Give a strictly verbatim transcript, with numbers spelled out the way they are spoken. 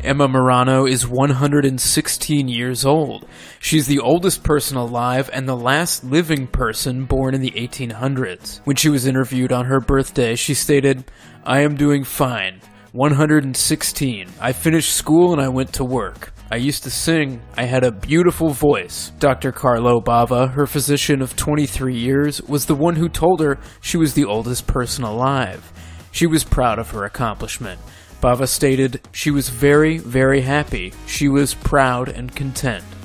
Emma Morano is one hundred sixteen years old. She's the oldest person alive and the last living person born in the eighteen hundreds. When she was interviewed on her birthday, she stated, "I am doing fine. one hundred sixteen. I finished school and I went to work. I used to sing. I had a beautiful voice." Doctor Carlo Bava, her physician of twenty-three years, was the one who told her she was the oldest person alive. She was proud of her accomplishment. Bava stated, "She was very, very happy. She was proud and content."